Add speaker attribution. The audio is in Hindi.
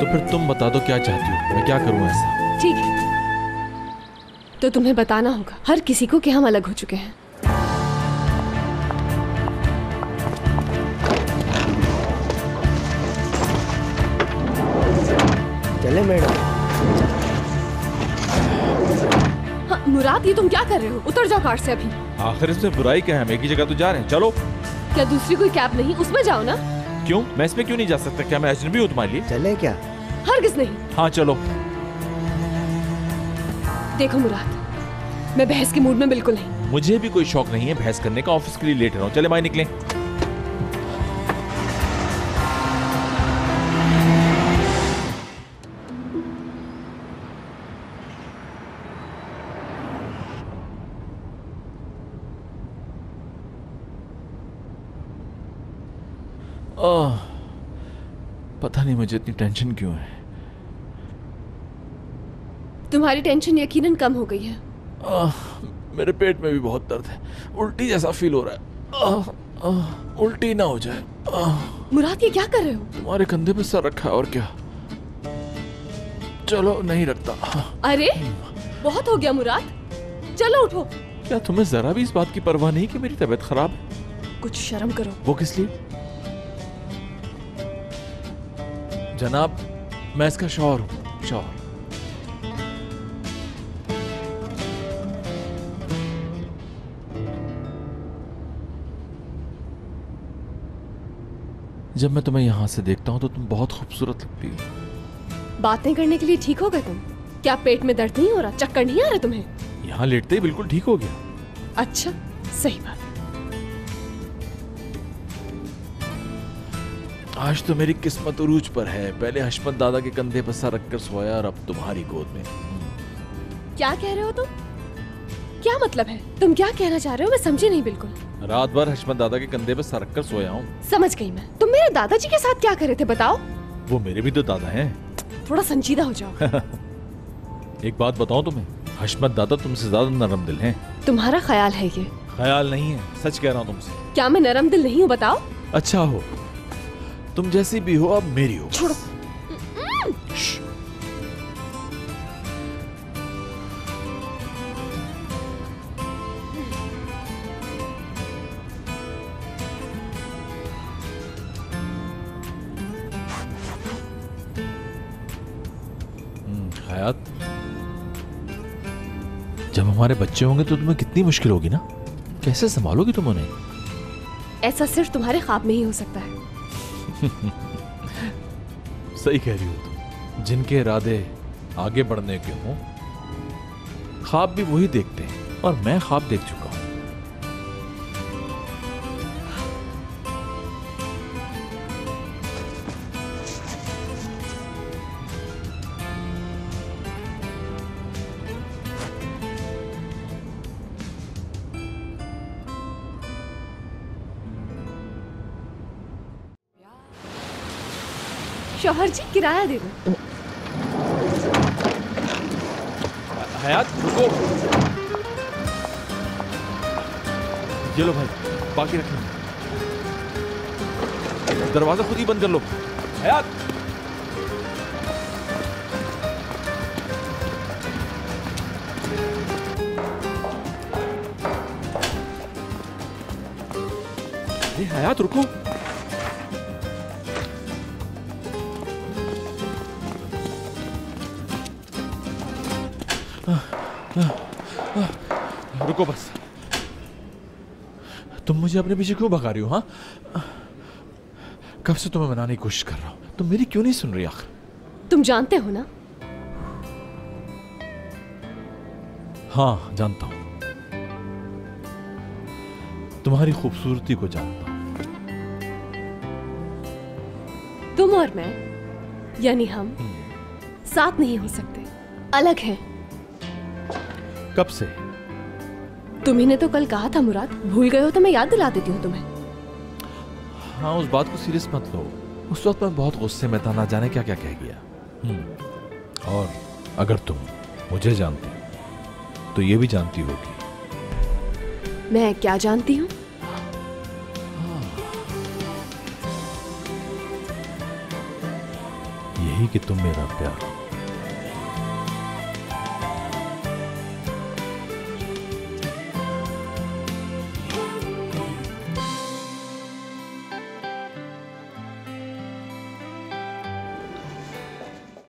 Speaker 1: तो फिर तुम बता दो क्या चाहती हो, मैं क्या करूं ऐसा?
Speaker 2: ठीक है, तो तुम्हें बताना होगा हर किसी को कि हम अलग हो चुके हैं।
Speaker 3: चले मैडम।
Speaker 2: हाँ, मुराद ये तुम क्या कर रहे हो? उतर जाओ कार से अभी।
Speaker 1: आखिर इसमें बुराई क्या है? हम एक ही जगह तो जा रहे हैं, चलो।
Speaker 2: क्या दूसरी कोई कैब नहीं? उसमें जाओ ना।
Speaker 1: क्यों? मैं इसमें क्यों नहीं जा सकता? क्या मैं अजनबी हूँ तुम्हारे लिए?
Speaker 3: चले क्या?
Speaker 2: हरगिज़ नहीं।
Speaker 1: हाँ चलो।
Speaker 2: देखो मुराद, मैं बहस के मूड में बिल्कुल नहीं।
Speaker 1: मुझे भी कोई शौक नहीं है बहस करने का, ऑफिस के लिए लेट रहा हूँ। चले भाई निकलें। पता नहीं मुझे इतनी टेंशन क्यों है।
Speaker 2: तुम्हारी टेंशन यकीनन कम हो गई है।
Speaker 1: मेरे पेट में भी बहुत दर्द है, उल्टी जैसा फील हो रहा है। उल्टी ना हो जाए।
Speaker 2: मुराद ये क्या कर रहे हो?
Speaker 1: तुम्हारे कंधे पे सर रखा है और क्या। चलो नहीं रखता।
Speaker 2: अरे बहुत हो गया मुराद, चलो उठो।
Speaker 1: क्या तुम्हें जरा भी इस बात की परवाह नहीं कि मेरी तबीयत खराब है?
Speaker 2: कुछ शर्म करो।
Speaker 1: वो किस लिए? जनाब, मैं इसका शौहर हूँ, शौहर। जब मैं तुम्हें यहां से देखता हूं तो तुम बहुत खूबसूरत लगती हो।
Speaker 2: बातें करने के लिए ठीक हो गए तुम? क्या पेट में दर्द नहीं हो रहा? चक्कर नहीं आ रहा तुम्हें?
Speaker 1: यहां लेटते ही बिल्कुल ठीक हो गया।
Speaker 2: अच्छा, सही बात।
Speaker 1: आज तो मेरी किस्मत उरूज पर है। पहले हशमत दादा के कंधे पर सर रखकर सोया और अब तुम्हारी गोद में।
Speaker 2: क्या कह रहे हो तुम? क्या मतलब है? तुम क्या कहना चाह रहे हो? मैं समझी नहीं बिल्कुल।
Speaker 1: रात भर हशमत दादा के कंधे पर सर रखकर सोया हूँ।
Speaker 2: समझ गई मैं। तुम मेरे दादाजी के साथ क्या कर रहे थे बताओ?
Speaker 1: वो मेरे भी तो दादा हैं।
Speaker 2: थोड़ा संजीदा हो जाओ।
Speaker 1: एक बात बताऊं तुम्हें, हशमत दादा तुमसे ज्यादा नरम दिल हैं।
Speaker 2: तुम्हारा ख्याल है ये?
Speaker 1: ख्याल नहीं है, सच कह रहा हूँ तुमसे।
Speaker 2: क्या मैं नरम दिल नहीं हूँ बताओ?
Speaker 1: अच्छा हो, तुम जैसी भी हो अब मेरी हो।
Speaker 2: छोड़ो।
Speaker 1: हयात, जब हमारे बच्चे होंगे तो तुम्हें कितनी मुश्किल होगी ना। कैसे संभालोगी तुम उन्हें?
Speaker 2: ऐसा सिर्फ तुम्हारे ख्वाब में ही हो सकता है।
Speaker 1: सही कह रही हो तुम। जिनके इरादे आगे बढ़ने के हों, ख्वाब भी वही देखते हैं, और मैं ख्वाब देख चुका हूं।
Speaker 2: शौहर जी किराया दे दो।
Speaker 1: हयात रुको। ये लो भाई, बाकी रखना। दरवाजा खुद ही बंद कर लो। हयात, हयात रुको। रुको बस। तुम मुझे अपने पीछे क्यों भगा रही हो? हाँ, कब से तुम्हें मनाने की कोशिश कर रहा हूं, तुम मेरी क्यों नहीं सुन रही आखिर?
Speaker 2: तुम जानते हो ना?
Speaker 1: हाँ जानता हूं, तुम्हारी खूबसूरती को जानता हूं।
Speaker 2: तुम और मैं, यानी हम साथ नहीं हो सकते, अलग हैं।
Speaker 1: कब से?
Speaker 2: तुम्ही ने तो कल कहा था मुराद, भूल गए हो तो मैं याद दिला देती हूँ तुम्हें।
Speaker 1: हाँ, उस बात को सीरियस मत लो। उस वक्त मैं बहुत गुस्से में था, ना जाने क्या क्या कह गया। और अगर तुम मुझे जानती तो ये भी जानती होगी।
Speaker 2: मैं क्या जानती हूँ?
Speaker 1: यही कि तुम मेरा प्यार हो।